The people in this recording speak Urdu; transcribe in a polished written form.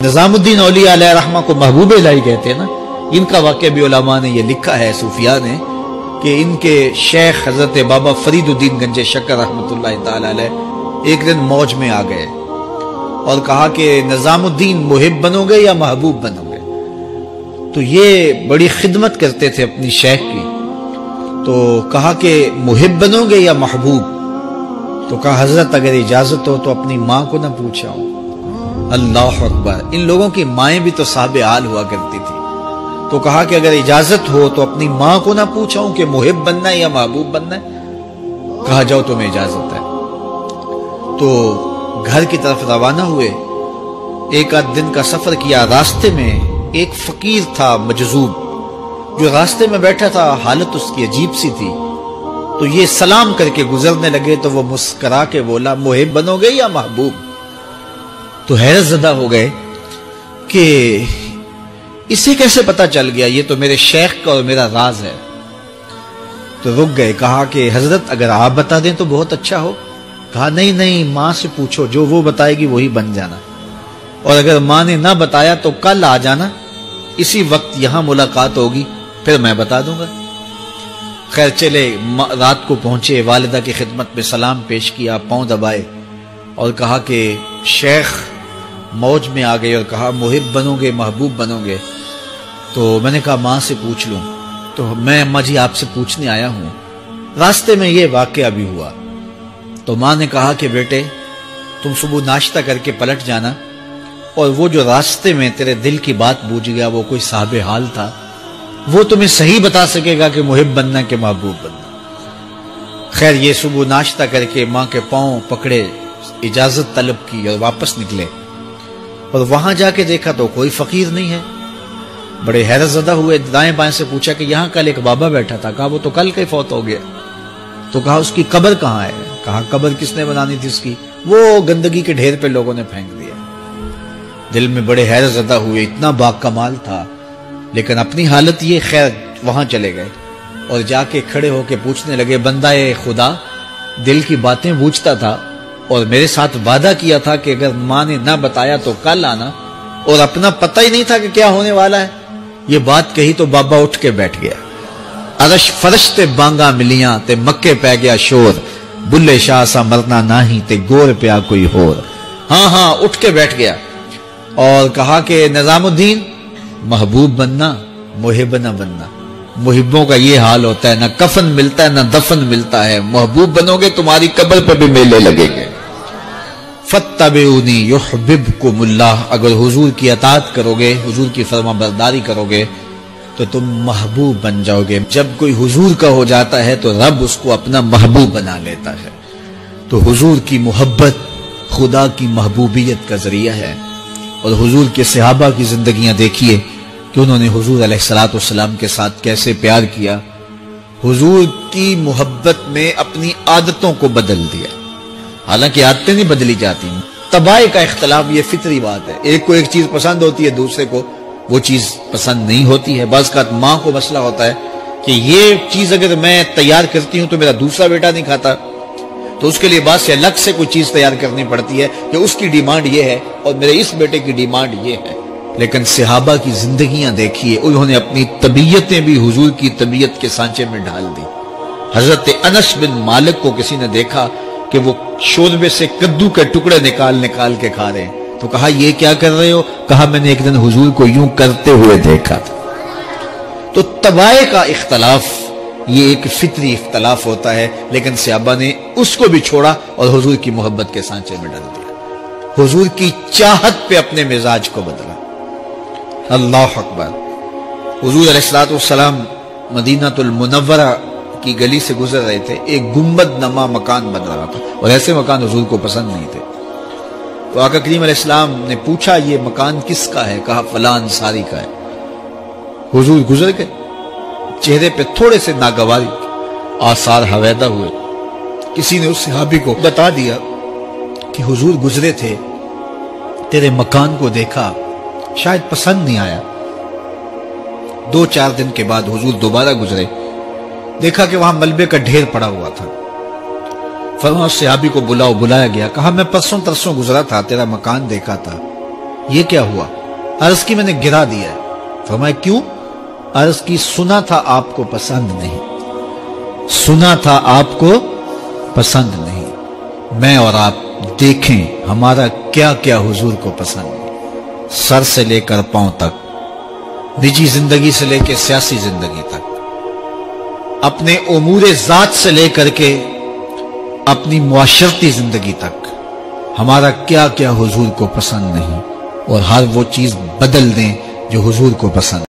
نظام الدین اولیاء علیہ رحمہ کو محبوب الہی کہتے ہیں نا، ان کا واقعہ بھی علماء نے یہ لکھا ہے، صوفیاء نے، کہ ان کے شیخ حضرت بابا فرید الدین گنج شکر رحمۃ اللہ تعالی علیہ ایک دن موج میں آ گئے اور کہا کہ نظام الدین محب بنو گے یا محبوب بنو گے؟ تو یہ بڑی خدمت کرتے تھے اپنی شیخ کی، تو کہا کہ محب بنو گے یا محبوب؟ تو کہا حضرت اگر اجازت ہو تو اپنی ماں کو نہ پوچھاؤں۔ اللہ اکبر! ان لوگوں کی مائیں بھی تو صاحب حال ہوا کرتی تھی، تو کہا کہ اگر اجازت ہو تو اپنی ماں کو نہ پوچھاؤں کہ محب بننا ہے یا محبوب بننا ہے؟ کہا جاؤ تمہیں اجازت ہے۔ تو گھر کی طرف روانہ ہوئے، ایک آدھ دن کا سفر کیا، راستے میں ایک فقیر تھا مجذوب جو راستے میں بیٹھا تھا، حالت اس کی عجیب سی تھی، تو یہ سلام کر کے گزرنے لگے تو وہ مسکرا کے بولا محب بنو گے یا محبوب؟ تو حیرت زدہ ہو گئے کہ اسے کیسے پتا چل گیا، یہ تو میرے شیخ کا اور میرا راز ہے۔ تو رک گئے، کہا کہ حضرت اگر آپ بتا دیں تو بہت اچھا ہو۔ کہا نہیں نہیں، ماں سے پوچھو، جو وہ بتائے گی وہی بن جانا، اور اگر ماں نے نہ بتایا تو کل آ جانا، اسی وقت یہاں ملاقات ہوگی، پھر میں بتا دوں گا۔ خیر چلے، رات کو پہنچے، والدہ کی خدمت میں سلام پیش کیا، پاؤں دبائے اور کہا کہ شیخ موج میں آ گئے اور کہا محب بنو گے محبوب بنو گے؟ تو میں نے کہا ماں سے پوچھ لوں، تو میں اماں جی آپ سے پوچھنے آیا ہوں، راستے میں یہ واقعہ بھی ہوا۔ تو ماں نے کہا کہ بیٹے تم صبح ناشتہ کر کے پلٹ جانا، اور وہ جو راستے میں تیرے دل کی بات بوجھ گیا، وہ کوئی صاحب حال تھا، وہ تمہیں صحیح بتا سکے گا کہ محب بننا کہ محبوب بننا۔ خیر یہ صبح ناشتہ کر کے ماں کے پاؤں پکڑے، اجازت طلب کی اور واپس نکلے، اور وہاں جا کے دیکھا تو کوئی فقیر نہیں ہے۔ بڑے حیرت زدہ ہوئے، دائیں بائیں سے پوچھا کہ یہاں کل ایک بابا بیٹھا تھا، کہا وہ تو کل کے فوت ہو گیا۔ تو کہا اس کی قبر کہاں ہے؟ کہا قبر کس نے بنانی تھی اس کی؟ وہ گندگی کے ڈھیر پہ لوگوں نے پھینک دیا۔ دل میں بڑے حیرت زدہ ہوئے، اتنا با کمال تھا، لیکن اپنی حالت یہ، خیر وہاں چلے گئے اور جا کے کھڑے ہو کے پوچھنے لگے، بندہ خدا دل کی باتیں بوجھتا تھا اور میرے ساتھ وعدہ کیا تھا کہ اگر ماں نے نہ بتایا تو کل آنا، اور اپنا پتہ ہی نہیں تھا کہ کیا ہونے والا ہے۔ یہ بات کہی تو بابا اٹھ کے بیٹھ گیا۔ عرش فرش تے بانگا ملیاں تے مکے پہ گیا شور، بلے شاہ سا مرنا ناہی تے گور پیا کوئی ہور۔ ہاں اٹھ کے بیٹھ گیا اور کہا کہ نظام الدین محبوب بننا محب نہ بننا، محبوں کا یہ حال ہوتا ہے، نہ کفن ملتا ہے نہ دفن ملتا ہے، محبوب بنو گے تمہاری قبر پہ بھی میلے لگیں گے۔ فَاتَّبِعُونِي يُحْبِبْكُمُ اللَّهُ، اگر حضور کی اطاعت کرو گے، حضور کی فرما برداری کرو گے تو تم محبوب بن جاؤ گے۔ جب کوئی حضور کا ہو جاتا ہے تو رب اس کو اپنا محبوب بنا لیتا ہے۔ تو حضور کی محبت خدا کی محبوبیت کا ذریعہ ہے، اور حضور کے صحابہ کی زندگیاں دیکھیے کہ انہوں نے حضور علیہ الصلوۃ والسلام کے ساتھ کیسے پیار کیا، حضور کی محبت میں اپنی عادتوں کو بدل دیا۔ حالانکہ عادتیں نہیں بدلی جاتی، طباع کا اختلاف یہ فطری بات ہے، ایک کو ایک چیز پسند ہوتی ہے، دوسرے کو وہ چیز پسند نہیں ہوتی ہے۔ بعض اوقات ماں کو مسئلہ ہوتا ہے کہ یہ چیز اگر میں تیار کرتی ہوں تو میرا دوسرا بیٹا نہیں کھاتا، تو اس کے لیے بعد سے الگ سے کوئی چیز تیار کرنی پڑتی ہے کہ اس کی ڈیمانڈ یہ ہے اور میرے اس بیٹے کی ڈیمانڈ یہ ہے۔ لیکن صحابہ کی زندگیاں دیکھیے، انہوں نے اپنی طبیعتیں بھی حضور کی طبیعت کے سانچے میں ڈال دی۔ حضرت انس بن مالک کو کسی نے دیکھا کہ وہ شوربے سے کدو کے ٹکڑے نکال کے کھا رہے ہیں، تو کہا یہ کیا کر رہے ہو؟ کہا میں نے ایک دن حضور کو یوں کرتے ہوئے دیکھا تھا۔ تو طباع کا اختلاف یہ ایک فطری اختلاف ہوتا ہے، لیکن صحابہ نے اس کو بھی چھوڑا اور حضور کی محبت کے سانچے میں ڈال دیا، حضور کی چاہت پہ اپنے مزاج کو بدلا۔ اللہ اکبر! حضور علیہ الصلوۃ والسلام مدینہ المنورہ کی گلی سے گزر رہے تھے، ایک گنبد نما مکان بن رہا تھا، اور ایسے مکان حضور کو پسند نہیں تھے۔ تو آقا کریم علیہ السلام نے پوچھا یہ مکان کس کا ہے؟ کہا فلاں انصاری کا ہے۔ حضور گزر گئے، چہرے پہ تھوڑے سے ناگواری آثار حویدہ ہوئے۔ کسی نے اس صحابی کو بتا دیا کہ حضور گزرے تھے، تیرے مکان کو دیکھا، شاید پسند نہیں آیا۔ 2-4 دن کے بعد حضور دوبارہ گزرے، دیکھا کہ وہاں ملبے کا ڈھیر پڑا ہوا تھا۔ فرمایا صحابی کو بلایا گیا، کہا میں پرسوں ترسوں گزرا تھا، تیرا مکان دیکھا تھا، یہ کیا ہوا؟ عرض کی میں نے گرا دیا ہے۔ فرمایا کیوں؟ عرض کی سنا تھا آپ کو پسند نہیں، سنا تھا آپ کو پسند نہیں۔ میں اور آپ دیکھیں ہمارا کیا کیا حضور کو پسند ہے، سر سے لے کر پاؤں تک، نجی زندگی سے لے کے سیاسی زندگی تک، اپنے امور ذات سے لے کر کے اپنی معاشرتی زندگی تک، ہمارا کیا کیا حضور کو پسند نہیں، اور ہر وہ چیز بدل دیں جو حضور کو پسند